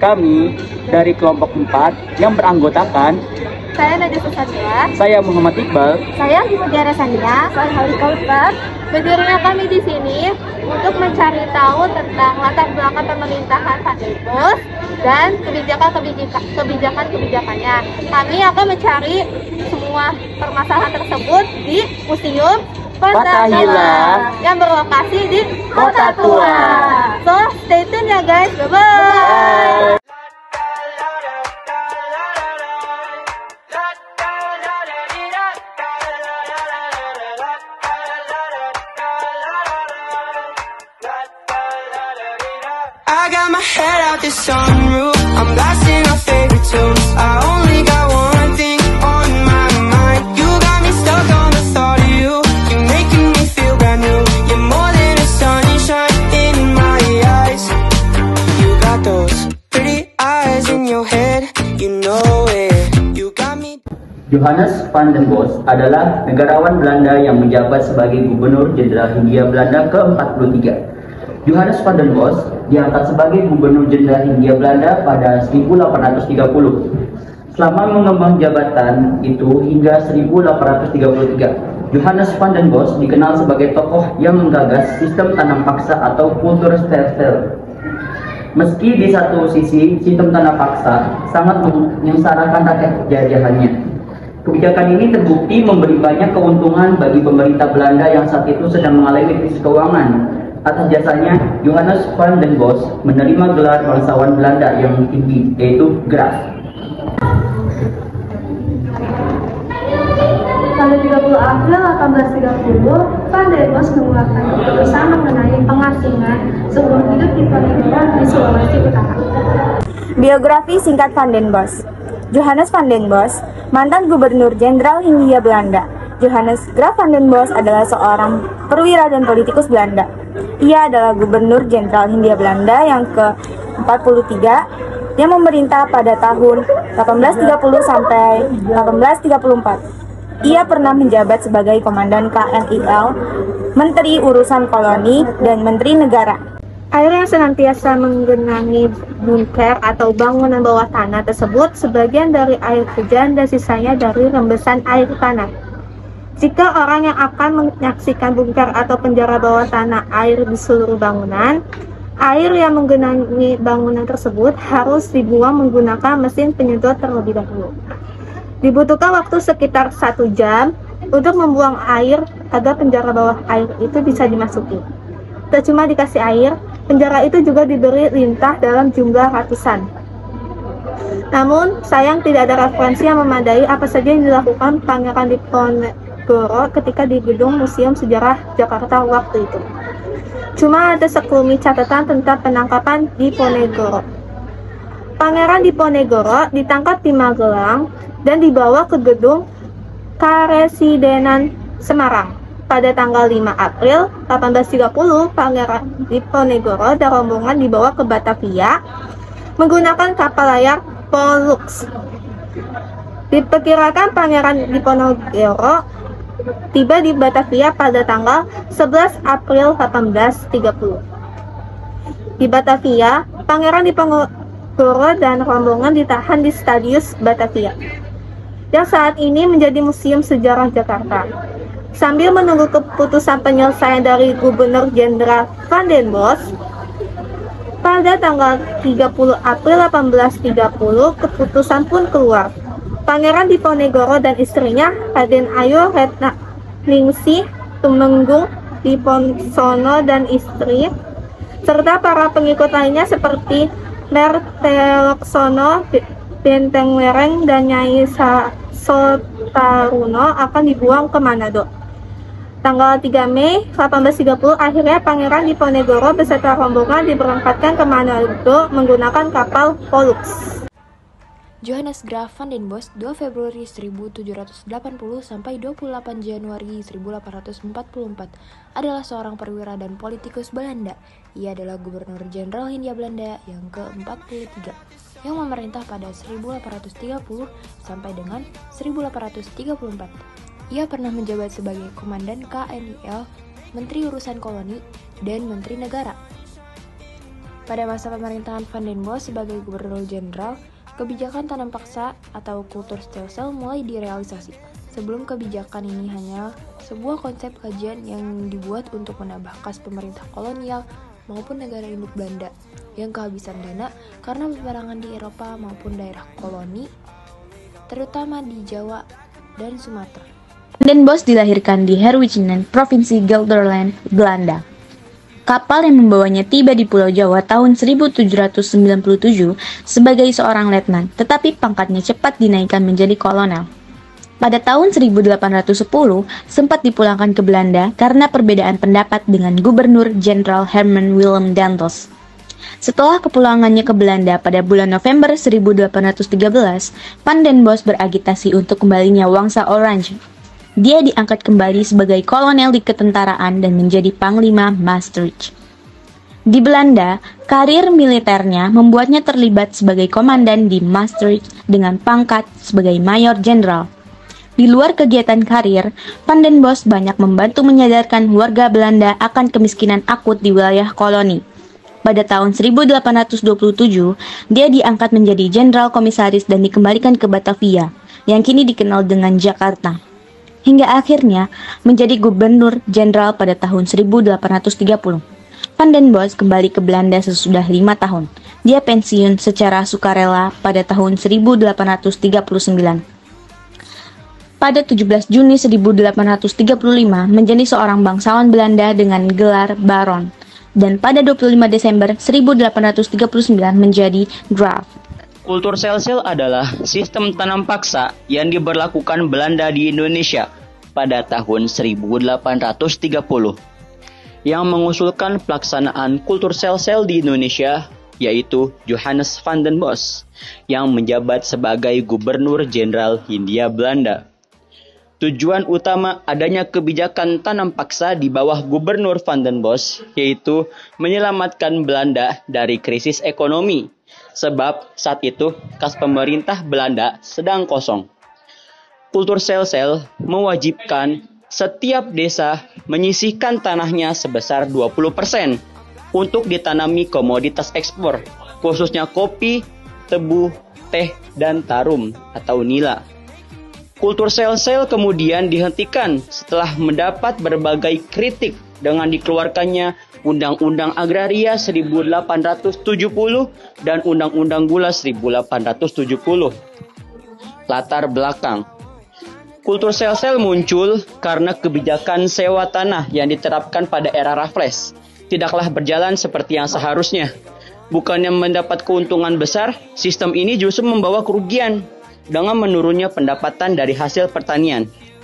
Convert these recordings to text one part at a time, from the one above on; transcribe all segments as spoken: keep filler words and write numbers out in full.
Kami dari kelompok empat yang beranggotakan Saya Najwa Susadila. saya Muhammad Iqbal. Saya Mutiara Sania. Saya Hauli Kautsar. Berdirinya kami di sini untuk mencari tahu tentang latar belakang pemerintahan Van den Bosch dan kebijakan-kebijakannya. Kami akan mencari semua permasalahan tersebut di Museum Kota Fathahillah yang berlokasi di Kota Tua. So, stay tune ya guys. Bye-bye. I got my head out the sunroof, I'm blasting our favorite tunes. I only got one thing on my mind. You got me stuck on the thought of you. You're making me feel brand new. You're more than a sunshine in my eyes. You got those pretty eyes in your head, you know it. You got me. Johannes Van den Bosch adalah negarawan Belanda yang menjabat sebagai Gubernur Jenderal Hindia Belanda ke empat puluh tiga. Johannes Van den Bosch diangkat sebagai Gubernur Jenderal Hindia Belanda pada seribu delapan ratus tiga puluh. Selama mengemban jabatan itu hingga seribu delapan ratus tiga puluh tiga, Johannes Van den Bosch dikenal sebagai tokoh yang menggagas sistem tanam paksa atau kultur stelsel. Meski di satu sisi sistem tanam paksa sangat menyengsarakan rakyat jajahannya, kebijakan ini terbukti memberi banyak keuntungan bagi pemerintah Belanda yang saat itu sedang mengalami krisis keuangan. Atas jasanya, Johannes Van den Bosch menerima gelar bangsawan Belanda yang tinggi, yaitu Graaf. Pada tiga puluh April delapan belas tiga puluh, Van den Bosch mengeluarkan keputusan mengenai pengasingan sebelum hidup di Ponegoro di Sulawesi Utara. Biografi singkat Van den Bosch. Johannes Van den Bosch, mantan Gubernur Jenderal Hindia Belanda. Johannes Graaf van den Bosch adalah seorang perwira dan politikus Belanda. Ia adalah Gubernur Jenderal Hindia Belanda yang ke empat puluh tiga yang memerintah pada tahun delapan belas tiga puluh sampai delapan belas tiga puluh empat. Ia pernah menjabat sebagai Komandan K N I L, Menteri Urusan Koloni, dan Menteri Negara. Air yang senantiasa menggenangi bunker atau bangunan bawah tanah tersebut sebagian dari air hujan dan sisanya dari rembesan air tanah. Jika orang yang akan menyaksikan bunker atau penjara bawah tanah air di seluruh bangunan, air yang menggenangi bangunan tersebut harus dibuang menggunakan mesin penyedot terlebih dahulu. Dibutuhkan waktu sekitar satu jam untuk membuang air agar penjara bawah air itu bisa dimasuki. Tak cuma dikasih air, penjara itu juga diberi lintah dalam jumlah ratusan. Namun, sayang tidak ada referensi yang memadai apa saja yang dilakukan Pangeran Diponegoro ketika di gedung Museum Sejarah Jakarta waktu itu. Cuma ada sekelumit catatan tentang penangkapan Diponegoro. Pangeran Diponegoro ditangkap di Magelang dan dibawa ke gedung Karesidenan Semarang. Pada tanggal lima April delapan belas tiga puluh, Pangeran Diponegoro dan rombongan dibawa ke Batavia menggunakan kapal layar Pollux. Diperkirakan Pangeran Diponegoro tiba di Batavia pada tanggal sebelas April delapan belas tiga puluh. Di Batavia, Pangeran Diponegoro dan rombongan ditahan di Stadius Batavia, yang saat ini menjadi Museum Sejarah Jakarta. Sambil menunggu keputusan penyelesaian dari Gubernur Jenderal Van den Bosch, pada tanggal tiga puluh April delapan belas tiga puluh, keputusan pun keluar. Pangeran Diponegoro dan istrinya, Raden Ayu Retnaningsih Tumenggung Diponsono dan istri, serta para pengikut lainnya seperti Mer Teloksono, Benteng Lereng, dan Nyai Sotaruno akan dibuang ke Manado. Tanggal tiga Mei delapan belas tiga puluh, akhirnya Pangeran Diponegoro beserta rombongan diberangkatkan ke Manado menggunakan kapal Pollux. Johannes Graaf van den Bosch dua Februari seribu tujuh ratus delapan puluh sampai dua puluh delapan Januari seribu delapan ratus empat puluh empat adalah seorang perwira dan politikus Belanda. Ia adalah Gubernur Jenderal Hindia Belanda yang ke empat puluh tiga yang memerintah pada seribu delapan ratus tiga puluh sampai dengan seribu delapan ratus tiga puluh empat. Ia pernah menjabat sebagai Komandan K N I L, Menteri Urusan Koloni, dan Menteri Negara. Pada masa pemerintahan Van den Bosch sebagai Gubernur Jenderal, kebijakan tanam paksa atau Kulturstelsel mulai direalisasi. Sebelum kebijakan ini hanya sebuah konsep kajian yang dibuat untuk menambah kas pemerintah kolonial maupun negara induk Belanda yang kehabisan dana karena peperangan di Eropa maupun daerah koloni, terutama di Jawa dan Sumatera. Van den Bosch dilahirkan di Herwijnen, Provinsi Gelderland, Belanda. Kapal yang membawanya tiba di Pulau Jawa tahun seribu tujuh ratus sembilan puluh tujuh sebagai seorang letnan, tetapi pangkatnya cepat dinaikkan menjadi kolonel. Pada tahun seribu delapan ratus sepuluh, sempat dipulangkan ke Belanda karena perbedaan pendapat dengan Gubernur Jenderal Herman Willem Dantos. Setelah kepulangannya ke Belanda pada bulan November seribu delapan ratus tiga belas, Van den Bosch beragitasi untuk kembalinya Wangsa Orange. Dia diangkat kembali sebagai kolonel di ketentaraan dan menjadi panglima Maastricht. Di Belanda, karir militernya membuatnya terlibat sebagai komandan di Maastricht dengan pangkat sebagai mayor jenderal. Di luar kegiatan karir, Van den Bosch banyak membantu menyadarkan warga Belanda akan kemiskinan akut di wilayah koloni. Pada tahun seribu delapan ratus dua puluh tujuh, dia diangkat menjadi jenderal komisaris dan dikembalikan ke Batavia, yang kini dikenal dengan Jakarta. Hingga akhirnya menjadi gubernur jenderal pada tahun seribu delapan ratus tiga puluh. Van den Bosch kembali ke Belanda sesudah lima tahun. Dia pensiun secara sukarela pada tahun seribu delapan ratus tiga puluh sembilan. Pada tujuh belas Juni seribu delapan ratus tiga puluh lima menjadi seorang bangsawan Belanda dengan gelar Baron, dan pada dua puluh lima Desember seribu delapan ratus tiga puluh sembilan menjadi Graaf. Kulturstelsel adalah sistem tanam paksa yang diberlakukan Belanda di Indonesia pada tahun seribu delapan ratus tiga puluh. Yang mengusulkan pelaksanaan Kulturstelsel di Indonesia yaitu Johannes Van den Bosch yang menjabat sebagai Gubernur Jenderal Hindia Belanda. Tujuan utama adanya kebijakan tanam paksa di bawah Gubernur Van den Bosch yaitu menyelamatkan Belanda dari krisis ekonomi. Sebab saat itu kas pemerintah Belanda sedang kosong. Kulturstelsel mewajibkan setiap desa menyisihkan tanahnya sebesar dua puluh persen untuk ditanami komoditas ekspor, khususnya kopi, tebu, teh, dan tarum atau nila. Kulturstelsel kemudian dihentikan setelah mendapat berbagai kritik dengan dikeluarkannya Undang-Undang Agraria seribu delapan ratus tujuh puluh dan Undang-Undang Gula seribu delapan ratus tujuh puluh. Latar belakang. Kulturstelsel muncul karena kebijakan sewa tanah yang diterapkan pada era Raffles tidaklah berjalan seperti yang seharusnya. Bukannya mendapat keuntungan besar, sistem ini justru membawa kerugian dengan menurunnya pendapatan dari hasil pertanian.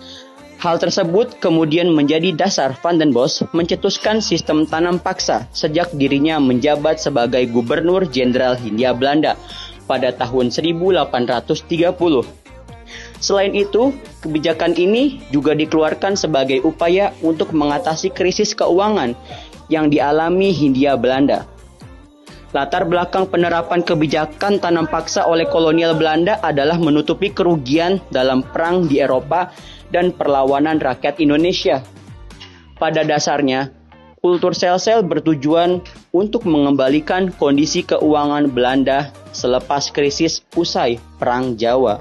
Hal tersebut kemudian menjadi dasar Van den Bosch mencetuskan sistem tanam paksa sejak dirinya menjabat sebagai Gubernur Jenderal Hindia Belanda pada tahun seribu delapan ratus tiga puluh. Selain itu, kebijakan ini juga dikeluarkan sebagai upaya untuk mengatasi krisis keuangan yang dialami Hindia Belanda. Latar belakang penerapan kebijakan tanam paksa oleh kolonial Belanda adalah menutupi kerugian dalam perang di Eropa dan perlawanan rakyat Indonesia. Pada dasarnya, Kulturstelsel bertujuan untuk mengembalikan kondisi keuangan Belanda selepas krisis usai Perang Jawa.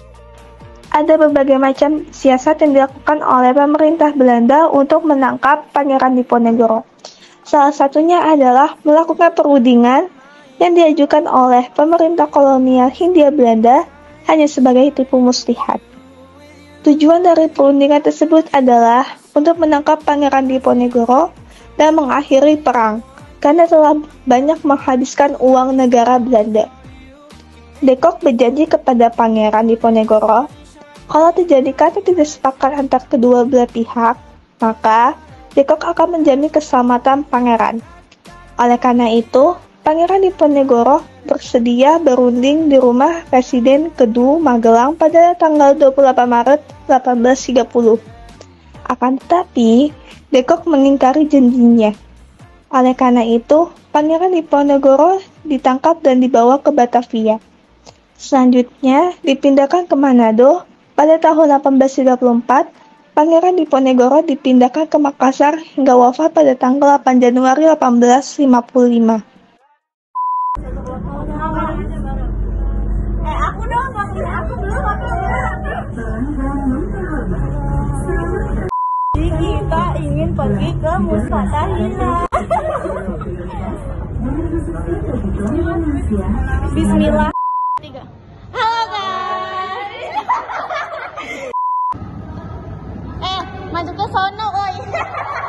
Ada berbagai macam siasat yang dilakukan oleh pemerintah Belanda untuk menangkap Pangeran Diponegoro. Salah satunya adalah melakukan perundingan yang diajukan oleh pemerintah kolonial Hindia Belanda hanya sebagai tipu muslihat. Tujuan dari perundingan tersebut adalah untuk menangkap Pangeran Diponegoro dan mengakhiri perang, karena telah banyak menghabiskan uang negara Belanda. De Kock berjanji kepada Pangeran Diponegoro, kalau terjadi kata tidak sepakat antar kedua belah pihak, maka De Kock akan menjamin keselamatan pangeran. Oleh karena itu, Pangeran Diponegoro bersedia berunding di rumah Presiden Kedu Magelang pada tanggal dua puluh delapan Maret seribu delapan ratus tiga puluh. Akan tetapi, De Kock mengingkari janjinya. Oleh karena itu, Pangeran Diponegoro ditangkap dan dibawa ke Batavia. Selanjutnya, dipindahkan ke Manado. Pada tahun delapan belas tiga puluh empat, Pangeran Diponegoro dipindahkan ke Makassar hingga wafat pada tanggal delapan Januari seribu delapan ratus lima puluh lima. Eh aku dong, waktunya aku belum waktunya. Jadi kita ingin pergi ke Musfatahina. Bismillah. Tiga. Halo guys. Eh, maju ke sono, oi.